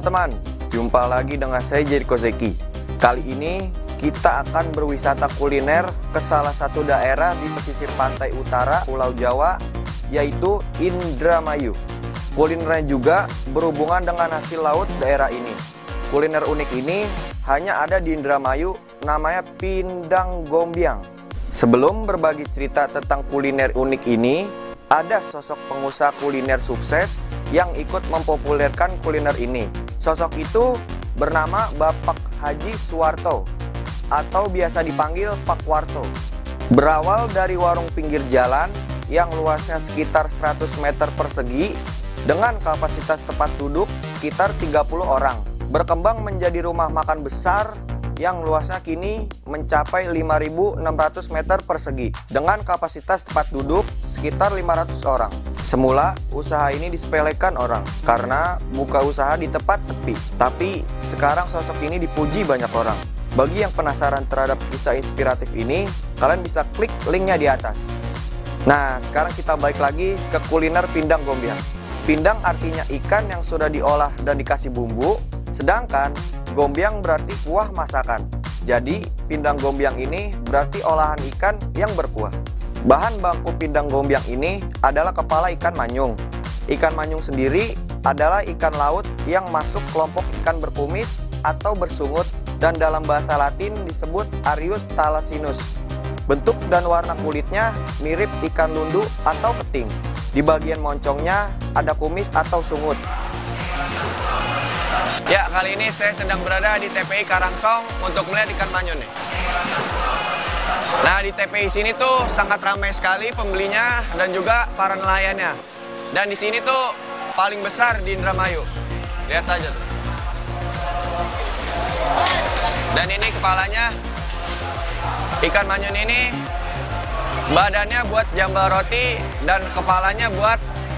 teman-teman, jumpa lagi dengan saya Jericho Zeki. Kali ini kita akan berwisata kuliner ke salah satu daerah di pesisir pantai utara Pulau Jawa, yaitu Indramayu. Kulinernya juga berhubungan dengan hasil laut daerah ini. Kuliner unik ini hanya ada di Indramayu, namanya Pindang Gombyang. Sebelum berbagi cerita tentang kuliner unik ini, ada sosok pengusaha kuliner sukses yang ikut mempopulerkan kuliner ini. Sosok itu bernama Bapak Haji Suwarto atau biasa dipanggil Pak Warto. Berawal dari warung pinggir jalan yang luasnya sekitar 100 meter persegi dengan kapasitas tempat duduk sekitar 30 orang. Berkembang menjadi rumah makan besar yang luasnya kini mencapai 5.600 meter persegi dengan kapasitas tempat duduk sekitar 500 orang. Semula usaha ini disepelekan orang karena buka usaha di tempat sepi. Tapi sekarang sosok ini dipuji banyak orang. Bagi yang penasaran terhadap kisah inspiratif ini, kalian bisa klik linknya di atas. Nah, sekarang kita balik lagi ke kuliner Pindang Gombyang. Pindang artinya ikan yang sudah diolah dan dikasih bumbu, sedangkan Gombyang berarti kuah masakan. Jadi, Pindang Gombyang ini berarti olahan ikan yang berkuah. Bahan baku Pindang Gombyang ini adalah kepala ikan manyung. Ikan manyung sendiri adalah ikan laut yang masuk kelompok ikan berkumis atau bersungut dan dalam bahasa Latin disebut Arius thalassinus. Bentuk dan warna kulitnya mirip ikan lundu atau keting. Di bagian moncongnya ada kumis atau sungut. Ya, kali ini saya sedang berada di TPI Karangsong untuk melihat ikan manyung nih. Nah, di TPI sini tuh sangat ramai sekali pembelinya dan juga para nelayannya. Dan di sini tuh paling besar di Indramayu. Lihat aja tuh. Dan ini kepalanya. Ikan manyung ini badannya buat jambal roti dan kepalanya buat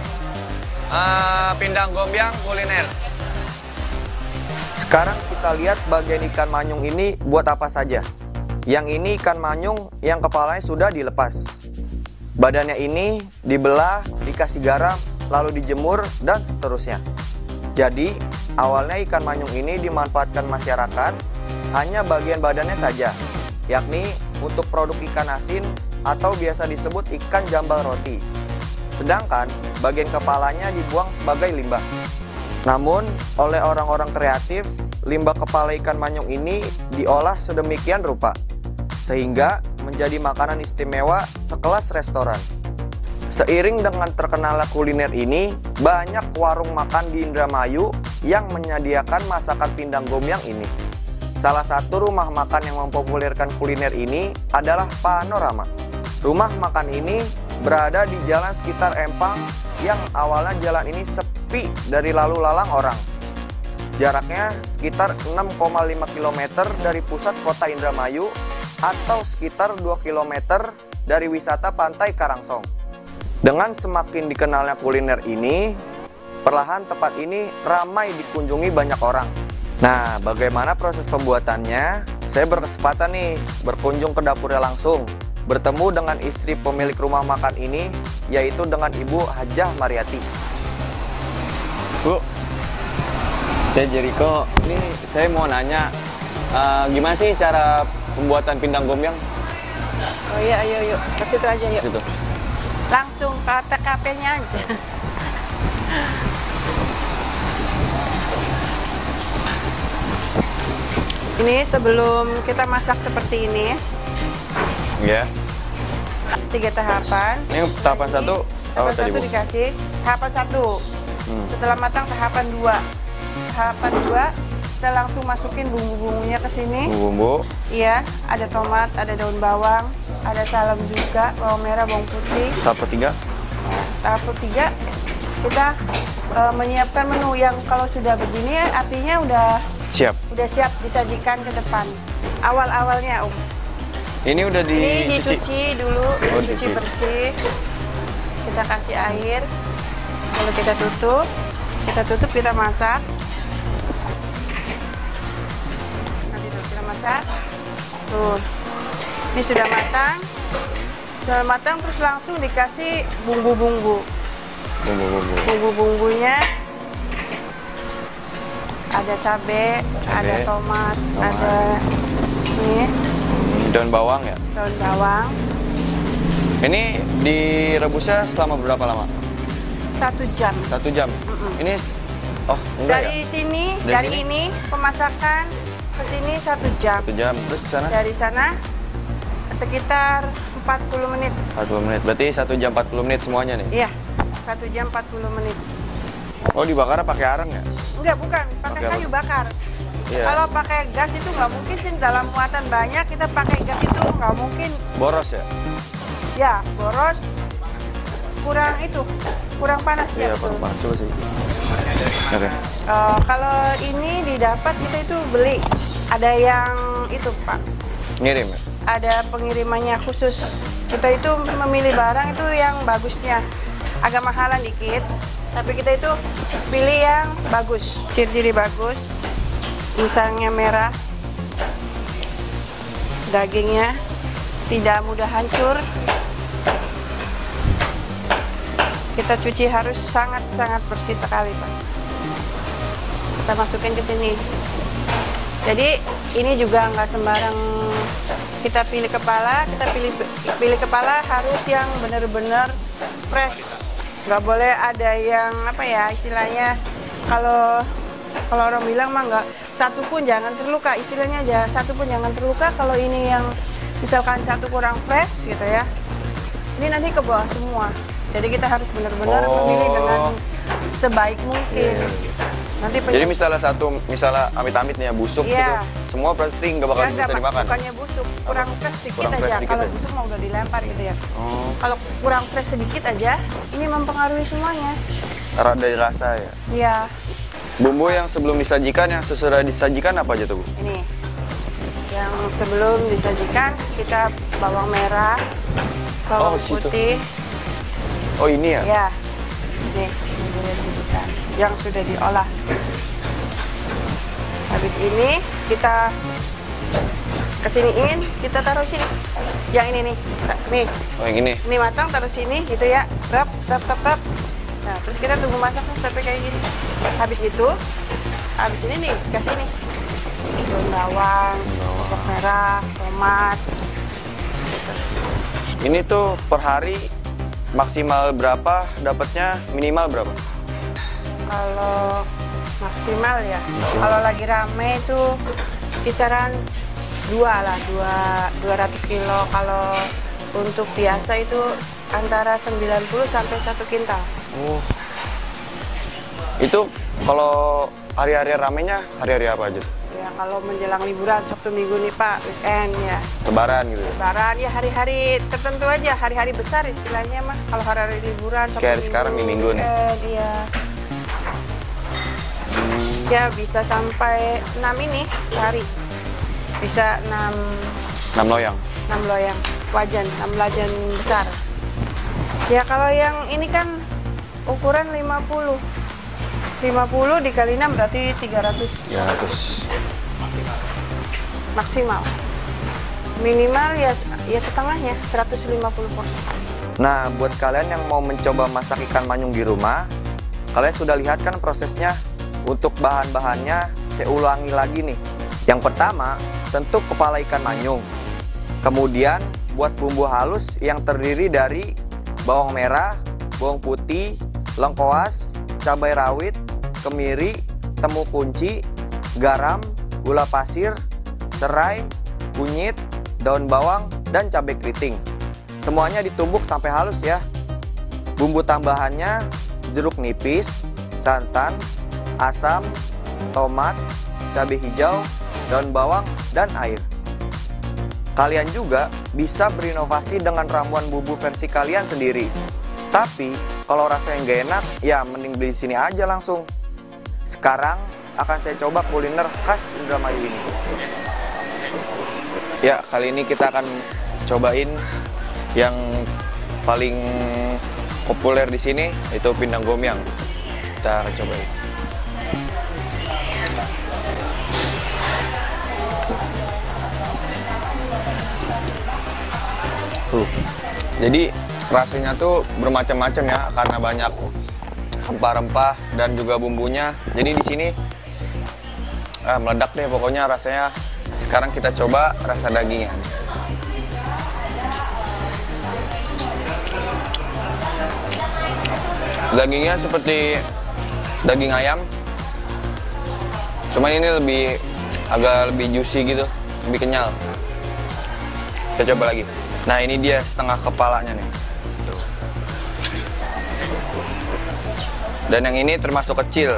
Pindang Gombyang kuliner. Sekarang kita lihat bagian ikan manyung ini buat apa saja. Yang ini ikan manyung yang kepalanya sudah dilepas. Badannya ini dibelah, dikasih garam, lalu dijemur, dan seterusnya. Jadi, awalnya ikan manyung ini dimanfaatkan masyarakat hanya bagian badannya saja, yakni untuk produk ikan asin atau biasa disebut ikan jambal roti. Sedangkan bagian kepalanya dibuang sebagai limbah. Namun, oleh orang-orang kreatif, limbah kepala ikan manyung ini diolah sedemikian rupa, sehingga menjadi makanan istimewa sekelas restoran. Seiring dengan terkenalnya kuliner ini, banyak warung makan di Indramayu yang menyediakan masakan Pindang Gombyang ini. Salah satu rumah makan yang mempopulerkan kuliner ini adalah Panorama. Rumah makan ini berada di jalan sekitar Empang yang awalnya jalan ini sepi dari lalu lalang orang. Jaraknya sekitar 6,5 km dari pusat kota Indramayu atau sekitar 2 km dari wisata pantai Karangsong. Dengan semakin dikenalnya kuliner ini, perlahan tempat ini ramai dikunjungi banyak orang. Nah, bagaimana proses pembuatannya? Saya berkesempatan nih berkunjung ke dapurnya langsung, bertemu dengan istri pemilik rumah makan ini, yaitu dengan Ibu Hajah Mariati. Bu, saya Jericho. Ini saya mau nanya, gimana sih cara pembuatan Pindang Gombyang? Oh iya, ayo, ke situ aja yuk. Ke situ. Langsung ke TKP-nya aja. Ini sebelum kita masak seperti ini. Ya. 3 tahapan. Ini tahapan satu. Tahapan Tadi, 1 Bu? dikasih. Tahapan 1. Setelah matang tahapan 2. Tahapan 2 kita langsung masukin bumbu-bumbunya ke sini. Bumbu. Iya, ada tomat, ada daun bawang, ada salam juga, bawang merah, bawang putih. Tahap ketiga. Tahap ketiga kita menyiapkan menu yang kalau sudah begini artinya udah Siap. siap disajikan ke depan. Awal-awalnya Om. Ini udah Ini dicuci. dicuci dulu, Oh, dicuci dicuci. bersih. Kita kasih air. Lalu kita tutup, kita masak. Nanti tuh kita masak. Tuh, ini sudah matang. Sudah matang terus langsung dikasih bumbu-bumbu. Bumbu-bumbu. Bumbu-bumbunya ada cabai, ada tomat, ada ini daun bawang ya. daun bawang. Ini direbusnya selama berapa lama? 1 jam. 1 jam. Ini oh enggak Dari ya? sini, Dari dari sini? ini pemasakan ke sini 1 jam. 1 jam. Terus ke sana? Dari sana sekitar 40 menit. 40 menit. Berarti 1 jam 40 menit semuanya nih. Iya, 1 jam 40 menit. Oh, dibakarnya pakai arang ya? Enggak, bukan, pakai Pakai apa? kayu bakar. Iya. Kalau pakai gas itu nggak mungkin sih, dalam muatan banyak kita pakai gas itu nggak mungkin. Boros ya? Ya, boros, kurang panas Iya, ya. betul. panas coba sih. Oke. Kalau ini didapat kita itu beli, ada yang itu Pak, Ngirim ya? ada pengirimannya khusus. Kita itu memilih barang itu yang bagusnya, agak mahalan dikit, tapi kita itu pilih yang bagus, ciri-ciri bagus. Misalnya merah, dagingnya tidak mudah hancur. Kita cuci harus sangat-sangat bersih sekali, Pak. Kita masukin ke sini. Jadi ini juga nggak sembarang kita pilih kepala. Kita pilih kepala harus yang benar-benar fresh. Nggak boleh ada yang apa ya istilahnya, kalau orang bilang mah nggak, satu pun jangan terluka, istilahnya aja satu pun jangan terluka. Kalau ini yang misalkan satu kurang fresh gitu ya, ini nanti ke bawah semua. Jadi kita harus benar-benar memilih dengan sebaik mungkin. Nanti Jadi misalnya amit-amit nih ya busuk Iya. gitu, semua pasti nggak bakal bisa dimakan. Bukannya busuk, kurang fresh sedikit Kurang fresh aja. sedikit Kalau aja. busuk mau udah dilempar gitu ya. Oh, Kalau kurang fresh sedikit aja, ini mempengaruhi semuanya. dari rasa ya. Iya, Bumbu yang sebelum disajikan, yang sesudah disajikan apa aja tuh, Bu? ini. Yang sebelum disajikan kita bawang merah, bawang situ. putih. Oh, ini ya? Ya, ini sudah disajikan. Yang sudah diolah. Habis ini kita kesiniin, kita taruh sini. Yang ini nih, nih. Oh, yang ini. Ini matang, taruh sini gitu ya. Rap. Nah, terus kita tunggu masak sampai kayak gini. Habis ini nih, kasih nih. Daun bawang, bawang merah, tomat. Gitu. Ini tuh per hari maksimal berapa dapatnya, minimal berapa? Kalau maksimal ya, kalau lagi rame itu kisaran 200 kilo. Kalau untuk biasa itu antara 90 sampai 1 kintal. Oh. Itu kalau hari-hari ramenya, hari-hari apa aja? Ya kalau menjelang liburan Sabtu Minggu nih Pak, weekend ya. Lebaran gitu ya? Lebaran ya, hari-hari tertentu aja, hari-hari besar istilahnya mah. Kalau hari-hari liburan Sabtu Kayak hari sekarang nih, Minggu nih. Iya. Ya bisa sampai 6 ini sehari. Bisa 6 loyang. 6 loyang wajan, 6 wajan besar. Ya kalau yang ini kan ukuran 50 dikali 6 berarti 300 maksimal. Minimal ya setengahnya 150 porsi. Nah, buat kalian yang mau mencoba masak ikan manyung di rumah, kalian sudah lihat kan prosesnya. Untuk bahan-bahannya saya ulangi lagi nih. Yang pertama, tentu kepala ikan manyung. Kemudian buat bumbu halus yang terdiri dari bawang merah, bawang putih, lengkoas, cabai rawit, kemiri, temu kunci, garam, gula pasir, serai, kunyit, daun bawang, dan cabai keriting. Semuanya ditumbuk sampai halus ya. Bumbu tambahannya jeruk nipis, santan, asam, tomat, cabai hijau, daun bawang, dan air. Kalian juga bisa berinovasi dengan ramuan bumbu versi kalian sendiri. Tapi kalau rasanya nggak enak, ya mending beli di sini aja langsung. Sekarang akan saya coba kuliner khas Indramayu ini. Ya, kali ini kita akan cobain yang paling populer di sini, itu pindang gomiang. Kita akan cobain. Jadi rasanya tuh bermacam-macam ya, karena banyak rempah-rempah dan juga bumbunya. Jadi di sini meledak deh pokoknya rasanya. Sekarang kita coba rasa dagingnya. Dagingnya seperti daging ayam, cuman ini agak lebih juicy gitu, lebih kenyal. Kita coba lagi. Nah, ini dia setengah kepalanya nih. Tuh. Dan yang ini termasuk kecil.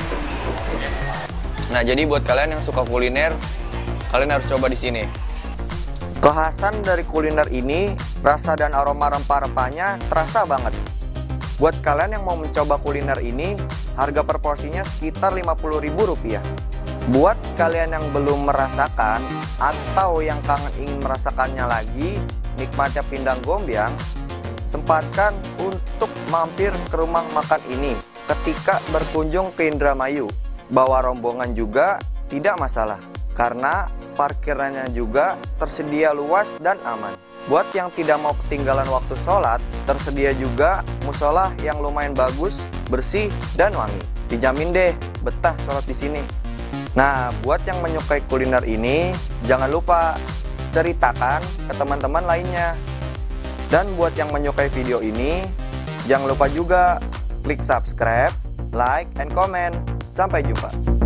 Nah, jadi buat kalian yang suka kuliner, kalian harus coba di sini. Kekhasan dari kuliner ini, rasa dan aroma rempah-rempahnya terasa banget. Buat kalian yang mau mencoba kuliner ini, harga per porsinya sekitar Rp50.000. Buat kalian yang belum merasakan atau yang kangen ingin merasakannya lagi, nikmatnya pindang gombyang, sempatkan untuk mampir ke rumah makan ini ketika berkunjung ke Indramayu. Bawa rombongan juga tidak masalah, karena parkirannya juga tersedia luas dan aman. Buat yang tidak mau ketinggalan waktu sholat, tersedia juga musola yang lumayan bagus, bersih, dan wangi. Dijamin deh betah sholat di sini. Nah, buat yang menyukai kuliner ini, jangan lupa ceritakan ke teman-teman lainnya. Dan buat yang menyukai video ini, jangan lupa juga klik subscribe, like, and comment. Sampai jumpa.